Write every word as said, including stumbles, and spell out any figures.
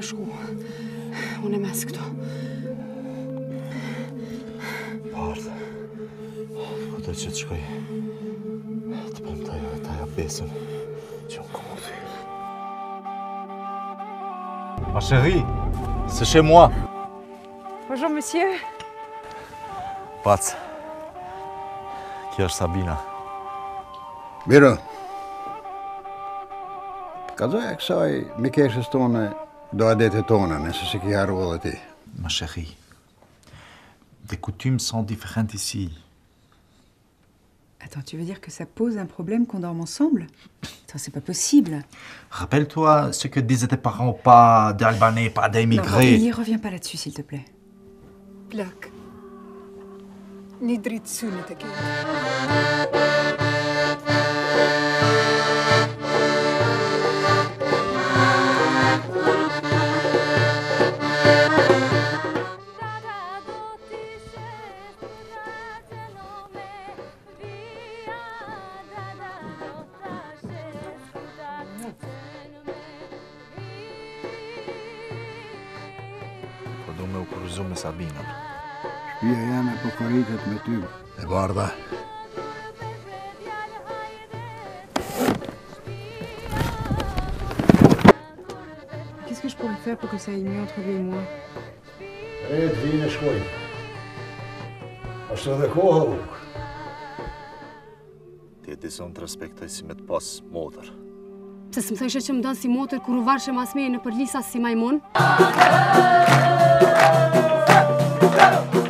shku. Unë e mes këtu. Bardha. Po të që të shkoj. Të pëmë të ajo e të aja besën që më këmë këthy. Ma chérie, c'est chez moi. Bonjour, monsieur. Pac. Kjo është Sabina. Miro. Kazoj e kësaj mikeshës tone do adetet tona, nëse si ki haru edhe ti. Ma chérie, les coutumes sont différentes ici. Attends, tu veux dire que ça pose un problème qu'on dorme ensemble? Attends, c'est pas possible. Rappelle-toi ce que disaient tes parents, pas d'Albanais, pas d'émigrés. Non, reviens pas là-dessus, s'il te plaît. Plak. Një dritë synë të kemë. Po du me u kurrizu me Sabinën. Shpia jame po koritet me ty. E Bardha. Qu'est-ce que je pourrais faire pour que ça aille mieux entre lui et moi? Red vinë e shkoj. Ashtë edhe koha u. Ti e di se unë të respektoj si me të pas motër. Pse s'më thëshe që më dënë si motër kur u varshe mas meje në për lisa si majmun?